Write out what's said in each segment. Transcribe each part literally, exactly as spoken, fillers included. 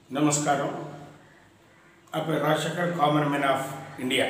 नमस्कार आप Rajasekhar common man of India.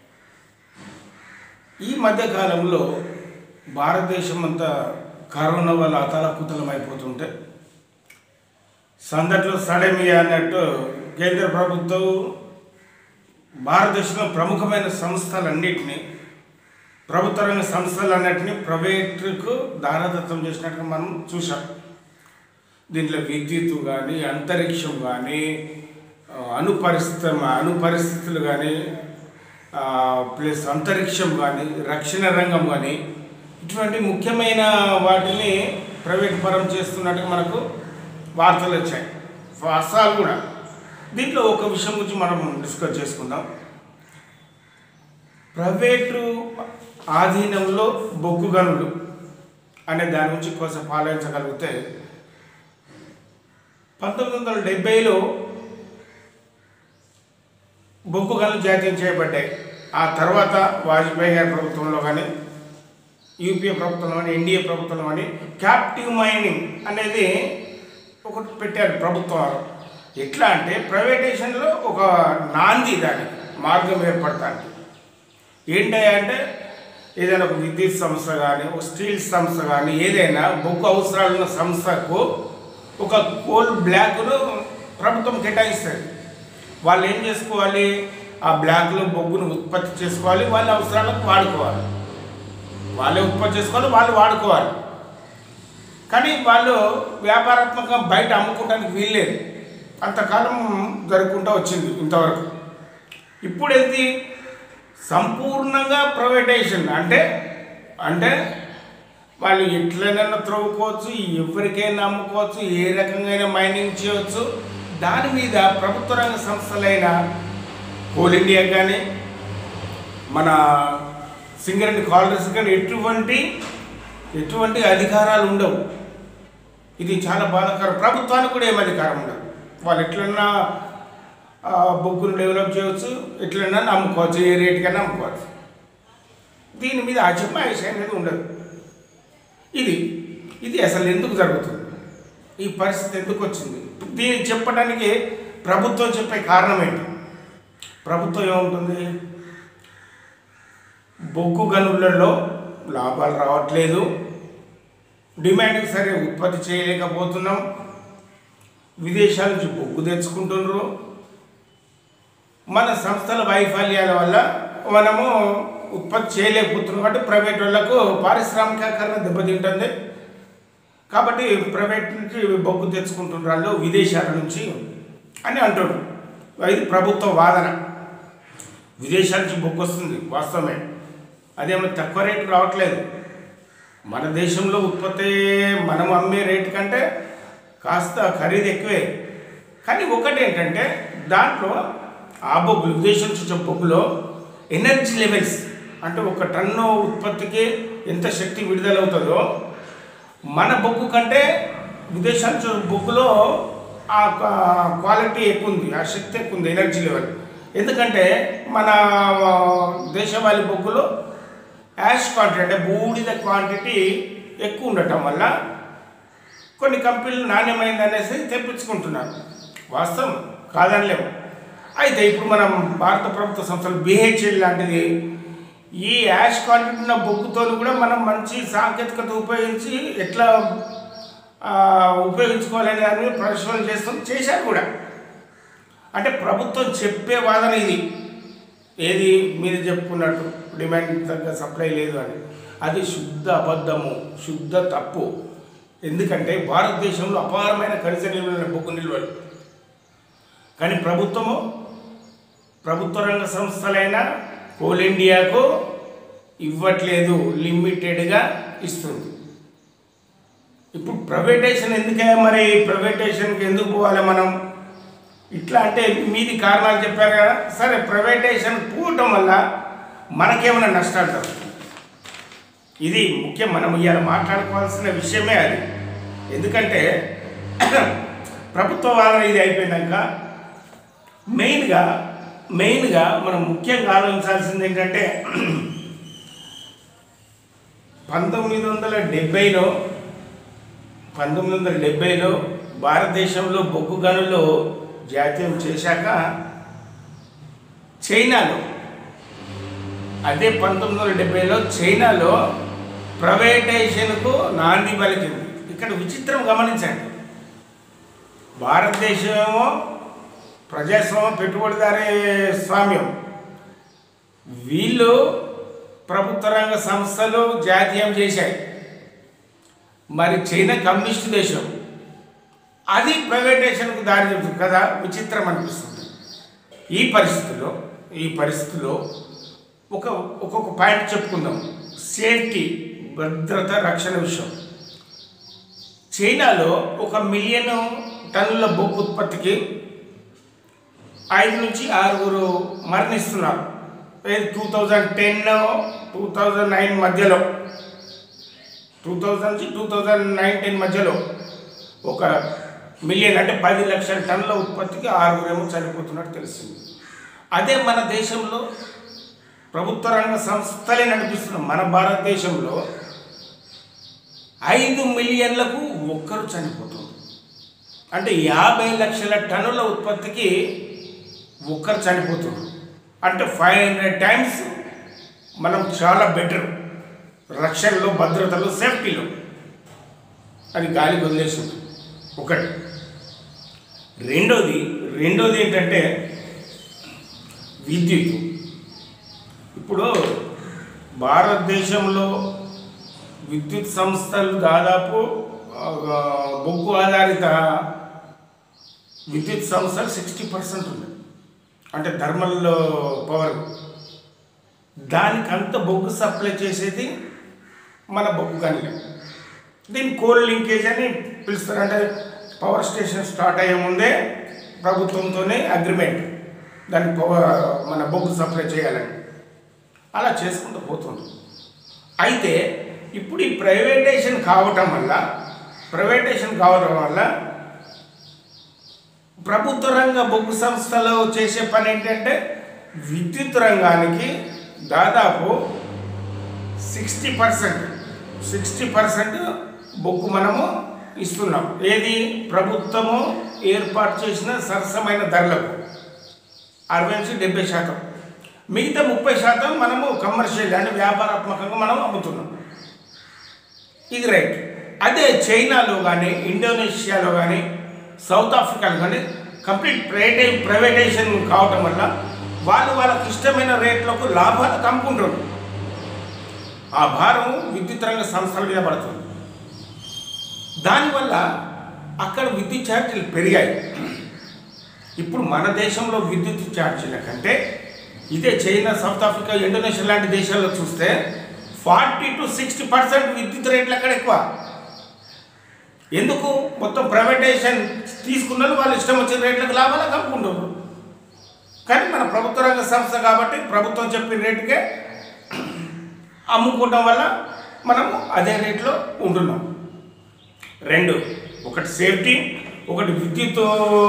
ఈ మధ్య కాలంలో భారతదేశం అంతా కరోనా వల్ల అతలాకుతలమైపోతుంటే సందట్లో సడమియా అన్నట్టు కేంద్ర ప్రభుత్వం భారతదేశంలో ప్రముఖమైన సంస్థలన్నింటినీ ప్రభుత్వ రంగ సంస్థలన్నింటినీ ప్రైవేట్కు దారదత్తం చేసినట్టుగా మనం చూసాం। దీంట్లో విద్యుత్ కానీ అంతరిక్షం కానీ అనుపరిస్థితి అనుపరిస్థితులు కానీ ప్లస్ అంతరిక్షం కానీ రక్షణ రంగం కానీ ఇటువంటి ముఖ్యమైన వాటిని ప్రైవేట్ పరం చేస్తున్నట్టుగా మనకు వార్తలు వచ్చాయి, వాస్తవాలు కూడా। దీంట్లో ఒక విషయం గురించి మనం డిస్కస్ చేసుకుందాం। ప్రైవేటు ఆధీనంలో బొగ్గు గనులు అనే దాని గురించి కొంచెం ఆలోచించగలిగితే పంతొమ్మిది వందల డెబ్బైలో బొగ్గు గనులు జాతీయం చేయబడ్డాయి। ఆ తర్వాత వాజ్పేయి గారి ప్రభుత్వంలో కానీ యూపీఏ ప్రభుత్వంలో కానీ ఎన్డీఏ ప్రభుత్వంలో కానీ క్యాప్టివ్ మైనింగ్ అనేది ఒకటి పెట్టారు ప్రభుత్వం। ఎట్లా అంటే ప్రైవేటైజేషన్లో ఒక నాంది దానికి మార్గం ఏర్పడతానికి ఏంటంటే ఏదైనా ఒక విద్యుత్ సంస్థ కానీ ఒక స్టీల్ సంస్థ కానీ ఏదైనా బొగ్గు అవసరాలున్న సంస్థకు ఒక కోల్ బ్లాక్ను ప్రభుత్వం కేటాయిస్తుంది। వాళ్ళు ఏం చేసుకోవాలి, ఆ బ్లాక్లో బొగ్గును ఉత్పత్తి చేసుకోవాలి, వాళ్ళ అవసరాలకు వాడుకోవాలి, వాళ్ళే ఉత్పత్తి చేసుకోవాలి, వాళ్ళు వాడుకోవాలి। కానీ వాళ్ళు వ్యాపారాత్మకంగా బయట అమ్ముకోవడానికి వీల్లేదు, అంతకాలం జరుపుకుంటూ వచ్చింది ఇంతవరకు। ఇప్పుడు ఏంటి, సంపూర్ణంగా ప్రైవేటైజేషన్ అంటే అంటే వాళ్ళు ఎట్లైనా త్రవ్వుకోవచ్చు, ఎవరికైనా అమ్ముకోవచ్చు, ఏ రకంగా మైనింగ్ చేయవచ్చు। దాని మీద ప్రభుత్వ రంగ సంస్థలైన కోల్ ఇండియా కానీ మన సింగరేణి కాలరీస్ కానీ ఎటువంటి ఎటువంటి అధికారాలు ఉండవు। ఇది చాలా బాధాకరం। ప్రభుత్వానికి కూడా ఏం అధికారం ఉండదు, వాళ్ళు ఎట్లన్నా బొగ్గును డెవలప్ చేయవచ్చు, ఎట్లన్నా అమ్ముకోవచ్చు, ఏ రేటుకైనా అమ్ముకోవచ్చు। దీని మీద అజమాయిషి అనేది ఉండదు। ఇది ఇది అసలు ఎందుకు జరుగుతుంది, ఈ పరిస్థితి ఎందుకు వచ్చింది, దీన్ని చెప్పడానికి ప్రభుత్వం చెప్పే కారణం ఏంటి? ప్రభుత్వం ఏముంటుంది, బొగ్గు గనులలో లాభాలు రావట్లేదు, డిమాండ్కి సరే ఉత్పత్తి చేయలేకపోతున్నాం, విదేశాల నుంచి బొగ్గు తెచ్చుకుంటున్నారు, మన సంస్థల వైఫల్యాల వల్ల మనము ఉత్పత్తి చేయలేకపోతున్నాం కాబట్టి ప్రైవేట్ వాళ్ళకు పారిశ్రామికీకరణ దెబ్బతింటుంది కాబట్టి ప్రైవేట్ నుంచి బొగ్గు తెచ్చుకుంటున్నారు వాళ్ళు విదేశాల నుంచి అని అంటారు। ఇది ప్రభుత్వ వాదన। విదేశాల నుంచి బొగ్గు వస్తుంది వాస్తవమే, అదేమో తక్కువ రేటు రావట్లేదు, మన దేశంలో ఉత్పత్తి మనం అమ్మే రేటు కంటే కాస్త ఖరీదు ఎక్కువే। కానీ ఒకటి ఏంటంటే దాంట్లో ఆ బొగ్గులు విదేశం నుంచి వచ్చే బొగ్గులో ఎనర్జీ లెవెల్స్ అంటే ఒక టన్ను ఉత్పత్తికి ఎంత శక్తి విడుదలవుతుందో మన బొగ్గు కంటే విదేశాల నుంచి బొగ్గులో ఆ క్వాలిటీ ఎక్కువ ఉంది, ఆ శక్తి ఎక్కువ ఉంది, ఎనర్జీ లెవెల్। ఎందుకంటే మన దేశవాళీ బొగ్గులో యాష్ క్వాంటిటీ అంటే బూడిద క్వాంటిటీ ఎక్కువ ఉండటం వల్ల కొన్ని కంపెనీలు నాణ్యమైంది అనేసి తెప్పించుకుంటున్నారు, వాస్తవం కాదనలేము। అయితే ఇప్పుడు మనం భారత ప్రభుత్వ సంస్థలు బిహెచ్ఎల్ లాంటిది ఈ యాష్ క్వాంటిటీ ఉన్న బొగ్గుతో కూడా మనం మంచి సాంకేతికత ఉపయోగించి ఎట్లా ఉపయోగించుకోవాలనే దాని మీద పరిశోధన చేస్తాం చేశారు కూడా। అంటే ప్రభుత్వం చెప్పే వాదన ఇది, ఏది మీరు చెప్పుకున్నట్టు డిమాండ్ తగ్గ సప్లై లేదు అని, అది శుద్ధ అబద్ధము, శుద్ధ తప్పు। ఎందుకంటే భారతదేశంలో అపారమైన ఖనిజ నిల్వలు బొగ్గు నిల్వలు, కానీ ప్రభుత్వము ప్రభుత్వ రంగ సంస్థలైన కోల్ ఇండియాకు ఇవ్వట్లేదు, లిమిటెడ్గా ఇస్తుంది। ఇప్పుడు ప్రైవేటైజేషన్ ఎందుకే, మరి ప్రైవేటైజేషన్కి ఎందుకు పోవాలి మనం? ఇట్లా అంటే మీది కారణాలు చెప్పారు కదా, సరే ప్రైవేటైజేషన్ పోవటం వల్ల మనకేమైనా నష్టాలు జరుగుతుంది, ఇది ముఖ్యం, మనం ఇవాళ మాట్లాడుకోవాల్సిన విషయమే అది। ఎందుకంటే ప్రభుత్వ వాదన ఇది అయిపోయినాక మెయిన్గా మెయిన్గా మనం ముఖ్యంగా ఆలోచించాల్సింది ఏంటంటే పంతొమ్మిది వందల డెబ్బైలో పంతొమ్మిది వందల డెబ్బైలో భారతదేశంలో బొగ్గు గనులు జాతీయం చేశాక చైనాలో అదే పంతొమ్మిది వందల డెబ్బైలో చైనాలో ప్రైవేటైజేషన్కు నాంది పలికింది. ఇక్కడ విచిత్రం గమనించండి, భారతదేశమేమో ప్రజాస్వామ్యం, పెట్టుబడిదారీ స్వామ్యం, వీళ్ళు ప్రభుత్వ రంగ సంస్థలు జాతీయం చేశాయి. మరి చైనా కమ్యూనిస్ట్ దేశం, అది ప్రైవేటైజేషన్కు దారి చెబుతుంది కదా, విచిత్రం అనిపిస్తుంది. ఈ పరిస్థితుల్లో ఈ పరిస్థితుల్లో ఒక ఒక్కొక్క పాయింట్ చెప్పుకుందాం. సేఫ్టీ, భద్రత, రక్షణ విషయం. చైనాలో ఒక మిలియన్ టన్నుల బొగ్గు ఉత్పత్తికి ఐదు నుంచి ఆరుగురు మరణిస్తున్నారు. Two thousand ten two thousand nine మధ్యలో టూ థౌజండ్ నుంచి టూ థౌజండ్ నైన్ టెన్ మధ్యలో ఒక మిలియన్ అంటే పది లక్షల టన్నుల ఉత్పత్తికి ఆరుగురేమో చనిపోతున్నట్టు తెలిసింది. అదే మన దేశంలో ప్రభుత్వ రంగ సంస్థలే నడిపిస్తున్నాం. మన భారతదేశంలో ఐదు మిలియన్లకు ఒక్కరు చనిపోతుంది. అంటే యాభై లక్షల టన్నుల ఉత్పత్తికి ఒక్కరు చనిపోతున్నారు. అంటే ఫైవ్ హండ్రెడ్ టైమ్స్ మనం చాలా బెటర్ రక్షణలో, భద్రతలో, సేఫ్టీలో. అది గాలికి వదిలేసింది ఒకటి. రెండోది రెండోది ఏంటంటే విద్యుత్. ఇప్పుడు భారతదేశంలో విద్యుత్ సంస్థలు దాదాపు బొగ్గు ఆధారిత విద్యుత్ సంస్థలు సిక్స్టీ పర్సెంట్ ఉన్నాయి. అంటే థర్మల్ పవర్, దానికి అంత బొగ్గు సప్లై చేసేది మన బొగ్గు గనులే. దీన్ని కోల్ లింకేజ్ అని పిలుస్తారు. అంటే పవర్ స్టేషన్ స్టార్ట్ అయ్యే ముందే ప్రభుత్వంతోనే అగ్రిమెంట్, దానికి పవర్ మన బొగ్గు సప్లై చేయాలని అలా చేసుకుంటూ పోతుంది. అయితే ఇప్పుడు ఈ ప్రైవేటైజేషన్ కావటం వల్ల ప్రైవేటైజేషన్ కావటం వల్ల ప్రభుత్వ రంగ బొగ్గు సంస్థలో చేసే పని ఏంటంటే విద్యుత్ రంగానికి దాదాపు సిక్స్టీ పర్సెంట్ సిక్స్టీ పర్సెంట్ బొగ్గు మనము ఇస్తున్నాం. ఏది? ప్రభుత్వము ఏర్పాటు చేసిన సరసమైన ధరలకు అరవై నుంచి డెబ్బై శాతం, మిగతా ముప్పై శాతం మనము కమర్షియల్ అంటే వ్యాపారాత్మకంగా మనం అమ్ముతున్నాం. ఇది రైట్. అదే చైనాలో కానీ, ఇండోనేషియాలో కానీ, సౌత్ ఆఫ్రికాలో కానీ కంప్లీట్ ప్రైవేటై ప్రైవేటైజేషన్ కావటం వల్ల వాళ్ళు వాళ్ళకి ఇష్టమైన రేట్లకు లాభాలకు అమ్ముకుంటారు. ఆ భారం విద్యుత్ రంగ సంస్థల మీద పడుతుంది. దానివల్ల అక్కడ విద్యుత్ ఛార్జీలు పెరిగాయి. ఇప్పుడు మన దేశంలో విద్యుత్ ఛార్జీల కంటే ఇదే చైనా, సౌత్ ఆఫ్రికా, ఇండోనేషియా లాంటి దేశాల్లో చూస్తే ఫార్టీ టు సిక్స్టీ పర్సెంట్ విద్యుత్ రేట్లు అక్కడ ఎక్కువ. ఎందుకు? మొత్తం ప్రైవేటైజేషన్ తీసుకున్నారు, వాళ్ళు ఇష్టం వచ్చిన రేట్లకు లాభాలకు అమ్ముకుంటారు. కానీ మన ప్రభుత్వ రంగ సంస్థ కాబట్టి ప్రభుత్వం చెప్పిన రేటుకే అమ్ముకోవటం వల్ల మనము అదే రేట్లో ఉంటున్నాం. రెండు, ఒకటి సేఫ్టీ, ఒకటి విద్యుత్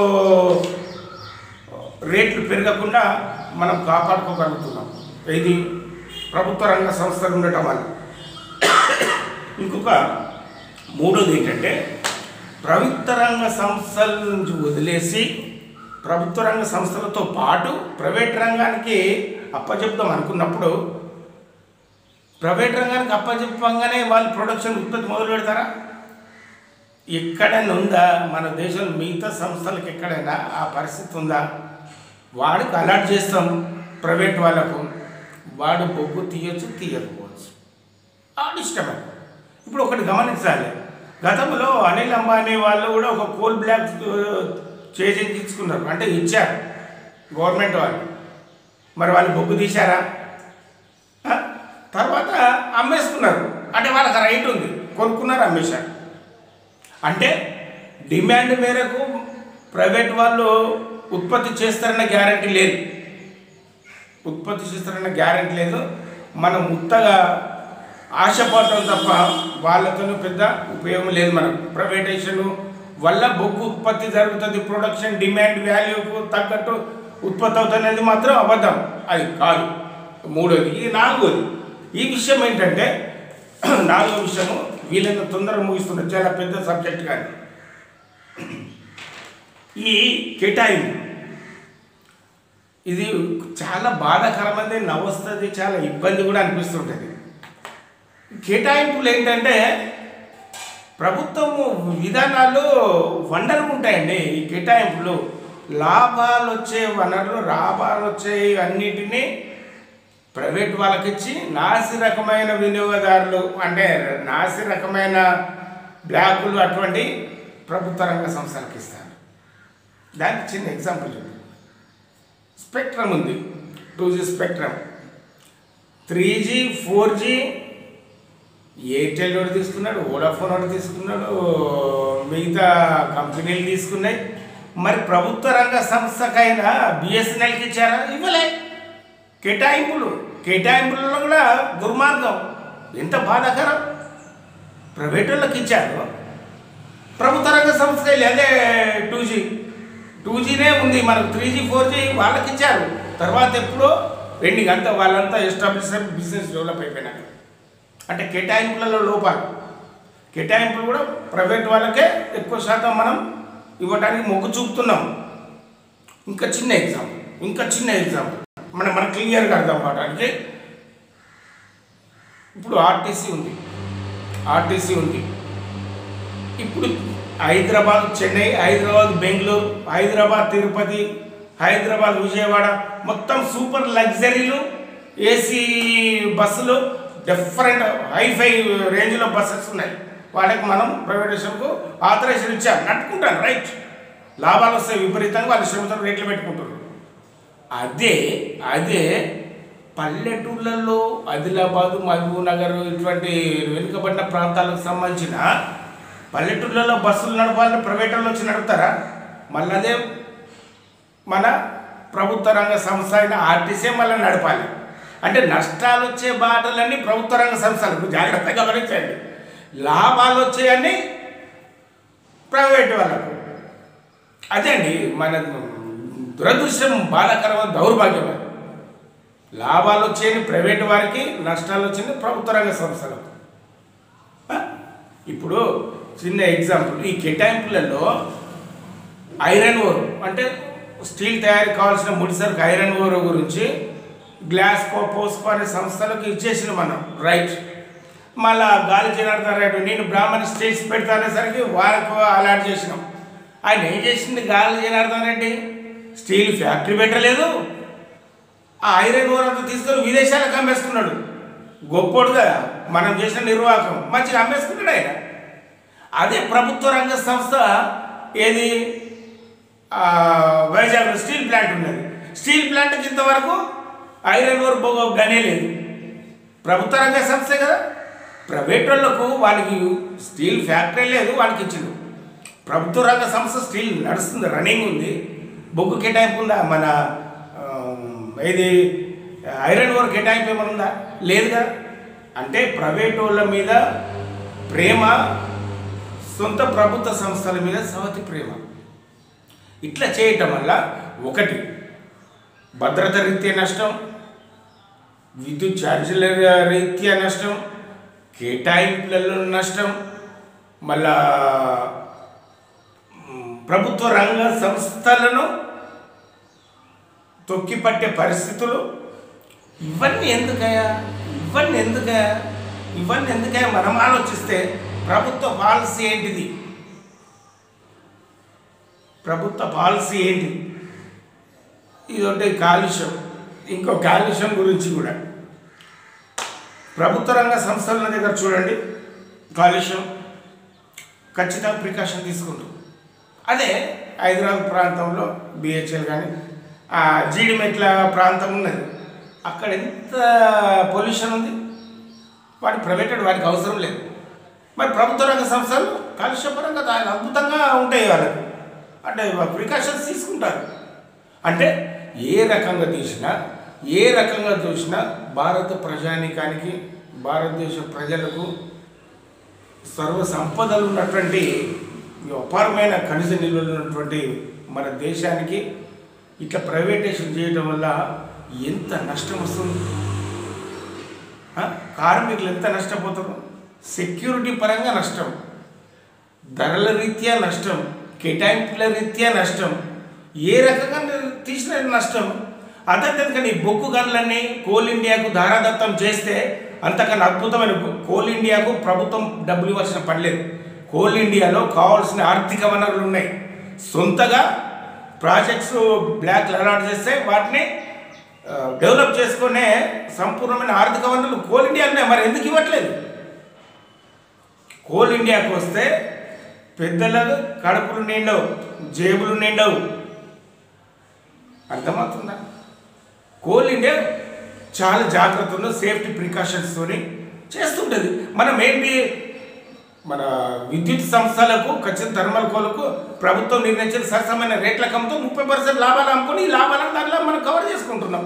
రేట్లు పెరగకుండా మనం కాపాడుకోగలుగుతున్నాం. ఇది ప్రభుత్వ రంగ సంస్థలు ఉండటం వల్ల. ఇంకొక మూడోది ఏంటంటే ప్రభుత్వ రంగ సంస్థల నుంచి వదిలేసి ప్రభుత్వ రంగ సంస్థలతో పాటు ప్రైవేట్ రంగానికి అప్పచెప్దాం అనుకున్నప్పుడు ప్రైవేట్ రంగానికి అప్పచెప్పంగానే వాళ్ళు ప్రొడక్షన్ ఉత్పత్తి మొదలు పెడతారా? ఎక్కడైనా ఉందా? మన దేశంలో మిగతా సంస్థలకు ఎక్కడైనా ఆ పరిస్థితి ఉందా? వాడికి అలాట్ చేస్తాం ప్రైవేట్ వాళ్ళకు, వాడు బొగ్గు తీయచ్చు, తీయకపోవచ్చు, వాడు ఇష్టమే. ఇప్పుడు ఒకటి గమనించాలి, గతంలో అనిల్ అంబానీ వాళ్ళు కూడా ఒక కోల్ బ్లాక్ చేంజ్ తీసుకున్నారు, అంటే ఇచ్చారు గవర్నమెంట్ వాళ్ళు. మరి వాళ్ళు బొగ్గు తీశారా? తర్వాత అమ్మేసుకున్నారు. అంటే వాళ్ళకి రైట్ ఉంది, కొనుక్కున్నారు, అమ్మేశారు. అంటే డిమాండ్ మేరకు ప్రైవేట్ వాళ్ళు ఉత్పత్తి చేస్తారన్న గ్యారంటీ లేదు ఉత్పత్తి చేస్తారన్న గ్యారంటీ లేదు మనం ముత్తగా ఆశపడటం తప్ప వాళ్ళతో పెద్ద ఉపయోగం లేదు. మనం ప్రైవేటైజేషన్ వల్ల బొగ్గు ఉత్పత్తి జరుగుతుంది, ప్రొడక్షన్ డిమాండ్ వాల్యూకు తగ్గట్టు ఉత్పత్తి అవుతున్నది మాత్రం అబద్ధం, అది కాదు. మూడోది. ఈ నాలుగోది ఈ విషయం ఏంటంటే నాలుగో విషయము వీళ్ళని తొందరగా ముగిస్తున్నారు, చాలా పెద్ద సబ్జెక్ట్. కానీ ఈ కేటాయింపు ఇది చాలా బాధాకరమైనది, నవ్వొస్తుంది, చాలా ఇబ్బంది కూడా అనిపిస్తుంటుంది. కేటాయింపులు ఏంటంటే ప్రభుత్వము విధానాలు వండర్గా ఉంటాయండి. ఈ కేటాయింపులు లాభాలు వచ్చే వనరులు, లాభాలు వచ్చే అన్నిటినీ ప్రైవేట్ వాళ్ళకి ఇచ్చి నాసి రకమైన వినియోగదారులు అంటే నాసి రకమైన బ్లాకులు అటువంటి ప్రభుత్వ రంగ సంస్థలకు ఇస్తారు. దానికి చిన్న ఎగ్జాంపుల్ చూడండి. స్పెక్ట్రమ్ ఉంది, two G spectrum, three G four G Airtel వాడు తీసుకున్నాడు, వోడాఫోన్ వాడు తీసుకున్నాడు, మిగతా కంపెనీలు తీసుకున్నాయి. మరి ప్రభుత్వ రంగ సంస్థకైనా బిఎస్ఎన్ఎల్కి ఇచ్చారా? ఇవ్వలే. కేటాయింపులు కేటాయింపులలో కూడా దుర్మార్గం, ఎంత బాధాకరం. ప్రైవేట్ వాళ్ళకి ఇచ్చారు, ప్రభుత్వ రంగ సంస్థకి అదే టూ జీ టూ జీనే ఉంది, మనకు త్రీ జీ ఫోర్ జీ వాళ్ళకి ఇచ్చారు. తర్వాత ఎప్పుడో వెండింగ్ అంతా వాళ్ళంతా ఎస్టాబ్లిష్ బిజినెస్ డెవలప్ అయిపోయినారు. అంటే కేటాయింపులలో లోపాలు. కేటాయింపులు కూడా ప్రైవేట్ వాళ్ళకే ఎక్కువ శాతం మనం ఇవ్వడానికి మొగ్గు చూపుతున్నాం. ఇంకా చిన్న ఎగ్జాంపుల్ ఇంకా చిన్న ఎగ్జాంపుల్ మనం మనకు క్లియర్గా అర్థం కావడానికి, ఇప్పుడు ఆర్టీసీ ఉంది ఆర్టీసీ ఉంది ఇప్పుడు హైదరాబాద్ చెన్నై, హైదరాబాద్ బెంగళూరు, హైదరాబాద్ తిరుపతి, హైదరాబాద్ విజయవాడ మొత్తం సూపర్ లగ్జరీలు, ఏసీ బస్సులు, డిఫరెంట్ హైఫై రేంజ్లో బస్సెస్ ఉన్నాయి. వాళ్ళకి మనం ప్రైవేటేషన్కు ఆథరైజేషన్ ఇచ్చాం, నట్టుకుంటారు, రైట్. లాభాలు వస్తాయి విపరీతంగా, వాళ్ళు శ్రమతో రేట్లు పెట్టుకుంటారు. అదే అదే పల్లెటూళ్ళల్లో ఆదిలాబాదు, మహబూబ్ నగర్ ఇటువంటి వెనుకబడిన ప్రాంతాలకు సంబంధించిన పల్లెటూళ్ళలో బస్సులు నడపాలని ప్రైవేట్ వాళ్ళు వచ్చి నడుపుతారా? మళ్ళీ అదే మన ప్రభుత్వ రంగ సంస్థ అయిన ఆర్టీసీ మళ్ళీ నడపాలి. అంటే నష్టాలు వచ్చే బాటలన్నీ ప్రభుత్వ రంగ సంస్థలకు జాగ్రత్తగా గమనించండి, లాభాలు వచ్చేయన్నీ ప్రైవేట్ వాళ్ళకు. అదే అండి మన దురదృష్టం, బాధాకరమైన దౌర్భాగ్యం. లాభాలు వచ్చేది ప్రైవేట్ వారికి, నష్టాలు వచ్చేది ప్రభుత్వ రంగ సంస్థలకు. ఇప్పుడు చిన్న ఎగ్జాంపుల్, ఈ కేటాయింపులలో ఐరన్ ఓర్ అంటే స్టీల్ తయారీ కావాల్సిన ముడిసరికి ఐరన్ ఓర్ గురించి గ్లాస్కో, పోస్కో అనే సంస్థలకు ఇచ్చేసిన మనం, రైట్. మళ్ళా గాలి జనార్దన్ రెడ్డి నేను బ్రాహ్మణ స్టీల్స్ పెడతానేసరికి వారికి అలాట్ చేసినాం. ఆయన ఏం చేసింది గాలి జనార్దన్ రెడ్డి? స్టీల్ ఫ్యాక్టరీ పెట్టలేదు, ఆ ఐరన్ ఓర్ అంతా తీసుకొని విదేశాలకు అమ్మేసుకున్నాడు. గొప్పోడు కదా, మనం చేసిన నిర్వాహకం మంచిగా అమ్మేసుకున్నాడు ఆయన. అదే ప్రభుత్వ రంగ సంస్థ ఏది వైజాగ్లో స్టీల్ ప్లాంట్ ఉన్నది, స్టీల్ ప్లాంట్కి ఇంతవరకు ఐరన్ ఓర్ బొగ గనే లేదు. ప్రభుత్వ రంగ సంస్థే కదా. ప్రైవేట్ వాళ్ళకు వాళ్ళకి స్టీల్ ఫ్యాక్టరీ లేదు, వాళ్ళకి ఇచ్చిండు. ప్రభుత్వ రంగ సంస్థ స్టీల్ నడుస్తుంది, రన్నింగ్ ఉంది, బొగ్గు కేటాయింపు ఉందా? మన ఇది ఐరన్ ఓర్ కేటాయింపు ఏమైనా ఉందా? లేదు కదా. అంటే ప్రైవేట్ వాళ్ళ మీద ప్రేమ, సొంత ప్రభుత్వ సంస్థల మీద సవతి ప్రేమ. ఇట్లా చేయటం వల్ల ఒకటి భద్రత రీత్యా నష్టం, విద్యుత్ ఛార్జీల రీత్యా నష్టం, కేటాయింపులలో నష్టం, మళ్ళా ప్రభుత్వ రంగ సంస్థలను తొక్కిపట్టే పరిస్థితులు. ఇవన్నీ ఎందుకయ్యా ఇవన్నీ ఎందుకయ్యా ఇవన్నీ ఎందుకయ్యా మనం ఆలోచిస్తే ప్రభుత్వ పాలసీ ఏంటిది? ప్రభుత్వ పాలసీ ఏంటి? ఇదొకటి కాలుష్యం. ఇంకో కాలుష్యం గురించి కూడా ప్రభుత్వ రంగ సంస్థల దగ్గర చూడండి, కాలుష్యం ఖచ్చితంగా ప్రికాషన్ తీసుకుంటాం. అదే హైదరాబాద్ ప్రాంతంలో బిహెచ్ఎల్ కానీ జీడిమెట్ల ప్రాంతం ఉన్నది, అక్కడ ఎంత పొల్యూషన్ ఉంది. వాటి ప్రైవేటెడ్ వాటికి అవసరం లేదు. మరి ప్రభుత్వ రంగ సంస్థలు కాలుష్యపరంగా అద్భుతంగా ఉంటాయి వాళ్ళకి, అంటే ప్రికాషన్స్ తీసుకుంటారు. అంటే ఏ రకంగా తీసినా ఏ రకంగా చూసినా భారత ప్రజానీకానికి, భారతదేశ ప్రజలకు సర్వ సంపదలు ఉన్నటువంటి అపారమైన ఖనిజ నిల్వలు ఉన్నటువంటి మన దేశానికి ఇట్లా ప్రైవేటేషన్ చేయడం వల్ల ఎంత నష్టం వస్తుంది? కార్మికులు ఎంత నష్టపోతారు? సెక్యూరిటీ పరంగా నష్టం, ధరల రీత్యా నష్టం, కేటాయింపుల రీత్యా నష్టం, ఏ రకంగా తీసిన నష్టం. అదంతకని బొగ్గు గనులన్నీ కోల్ ఇండియాకు ధారాదత్తం చేస్తే అంతకన్నా అద్భుతమైన కోల్ ఇండియాకు ప్రభుత్వం డబ్బులు ఇవ్వాల్సిన పడలేదు. కోల్ ఇండియాలో కావాల్సిన ఆర్థిక వనరులు ఉన్నాయి. సొంతగా ప్రాజెక్ట్స్ బ్లాక్ అలాట్ చేస్తే వాటిని డెవలప్ చేసుకునే సంపూర్ణమైన ఆర్థిక వనరులు కోల్ ఇండియా ఉన్నాయి. మరి ఎందుకు ఇవ్వట్లేదు? కోల్ ఇండియాకు వస్తే పెద్దలకు కడుపులు నిండవు, జేబులు నిండవు. అర్థమవుతుందా? కోల్ ఇండియా చాలా జాగ్రత్తలు సేఫ్టీ ప్రికాషన్స్తో చేస్తుంటుంది. మనం ఏంటి, మన విద్యుత్ సంస్థలకు ఖచ్చితంగా థర్మల్ కోలకు ప్రభుత్వం నిర్ణయించిన సరసమైన రేట్ల కమ్ముతూ ముప్పై పర్సెంట్ లాభాలు అమ్ముకొని ఈ లాభాలను దాంట్లో మనం కవర్ చేసుకుంటున్నాం.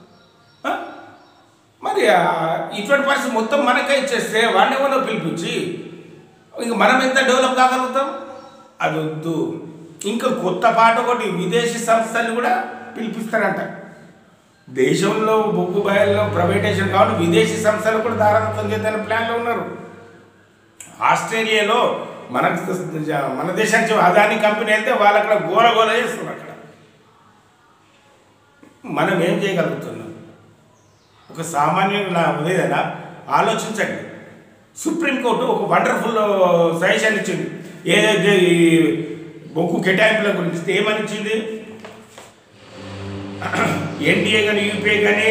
మరి ఇటువంటి పరిస్థితి మొత్తం మనకే ఇచ్చేస్తే వాడిని ఎవరో పిలిపించి ఇంక మనం ఎంత డెవలప్ కాగలుగుతాం? అది వద్దు. ఇంకా కొత్త పాట ఒకటి, విదేశీ సంస్థలు కూడా పిలిపిస్తారంట. దేశంలో బొగ్గు బయల్లో ప్రైవేటైజేషన్ కావాలి, విదేశీ సంస్థలు కూడా దారాదత్తం చేద్దామనే ప్లాన్లో ఉన్నారు. ఆస్ట్రేలియాలో మన మన దేశానికి అదాని కంపెనీ వెళ్తే వాళ్ళు అక్కడ గోల గోల చేస్తున్నారు. అక్కడ మనం ఏం చేయగలుగుతున్నాం? ఒక సామాన్యుల ఏదైనా ఆలోచించండి. సుప్రీంకోర్టు ఒక వండర్ఫుల్ సజెషన్ ఇచ్చింది. ఏదైతే ఈ బొగ్గు కేటాయింపుల గురించి ఏమని ఇచ్చింది? ఎన్డీఏ కానీ యూపీఏ కానీ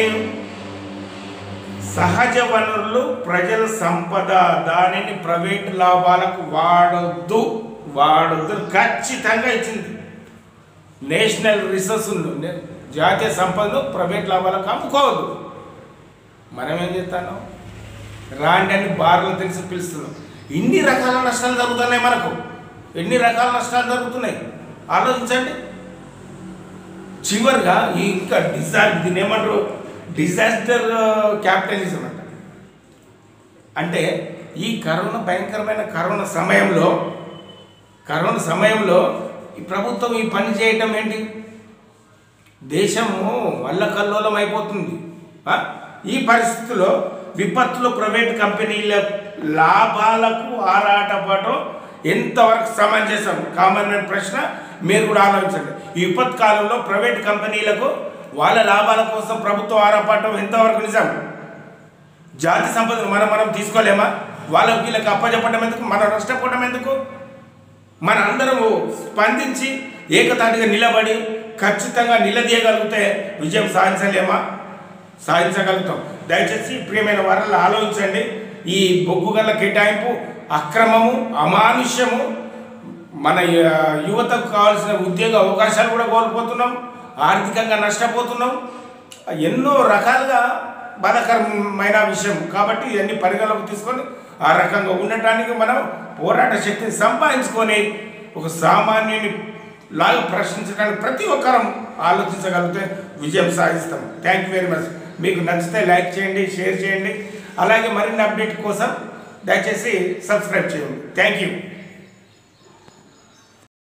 సహజ వనరులు ప్రజల సంపద, దానిని ప్రైవేట్ లాభాలకు వాడొద్దు వాడొద్దు ఖచ్చితంగా ఇచ్చింది. నేషనల్ రిసోర్సులు, జాతీయ సంపదను ప్రైవేట్ లాభాలకు అమ్ముకోవద్దు. మనం ఏం చేస్తాను? రాండి అని బార్లు తెలిసి పిలుస్తున్నాం. ఇన్ని రకాల నష్టాలు జరుగుతున్నాయి మనకు, ఎన్ని రకాల నష్టాలు జరుగుతున్నాయి ఆలోచించండి. చివరిగా ఈ ఇంకా డిజాస్టర్, దీన్ని ఏమంటారు, డిజాస్టర్ క్యాపిటలిజం అంట. అంటే ఈ కరోనా భయంకరమైన కరోనా సమయంలో కరోనా సమయంలో ఈ ప్రభుత్వం ఈ పని చేయటం ఏంటి? దేశము అల్లకల్లోలం అయిపోతుంది. ఈ పరిస్థితుల్లో విపత్తులో ప్రైవేట్ కంపెనీల లాభాలకు ఆరాటపడటం ఎంతవరకు సమంజసం? కామన్ ప్రశ్న మీరు కూడా ఆలోచించండి. ఈ విపత్ కాలంలో ప్రైవేట్ కంపెనీలకు వాళ్ళ లాభాల కోసం ప్రభుత్వం ఆరాటపడటం ఎంతవరకు నిజం? జాతి సంపదను మనం మనం తీసుకోలేమా? వాళ్ళకి వీళ్ళకి అప్పచెప్పడం ఎందుకు? మనం నష్టపోవడం ఎందుకు? మన అందరము స్పందించి ఏకతాటిగా నిలబడి ఖచ్చితంగా నిలదీయగలిగితే విజయం సాధించలేమా? సాధించగలుగుతాం. దయచేసి ప్రియమైన వారిని ఆలోచించండి. ఈ బొగ్గు గల్ల కేటాయింపు అక్రమము, అమానుష్యము. మన యువతకు కావాల్సిన ఉద్యోగ అవకాశాలు కూడా కోల్పోతున్నాం, ఆర్థికంగా నష్టపోతున్నాం. ఎన్నో రకాలుగా బాధాకరమైన విషయం. కాబట్టి ఇవన్నీ పరిగణలోకి తీసుకొని ఆ రకంగా ఉండటానికి మనం పోరాట శక్తిని సంపాదించుకొని ఒక సామాన్యుని లాగా ప్రశ్నించడానికి ప్రతి ఒక్కరం ఆలోచించగలిగితే విజయం సాధిస్తాం. Thank you very much. మీకు నచ్చితే లైక్ చేయండి, షేర్ చేయండి. అలాగే మరిన్ని అప్డేట్ కోసం దయచేసి సబ్స్క్రైబ్ చేయండి. Thank you.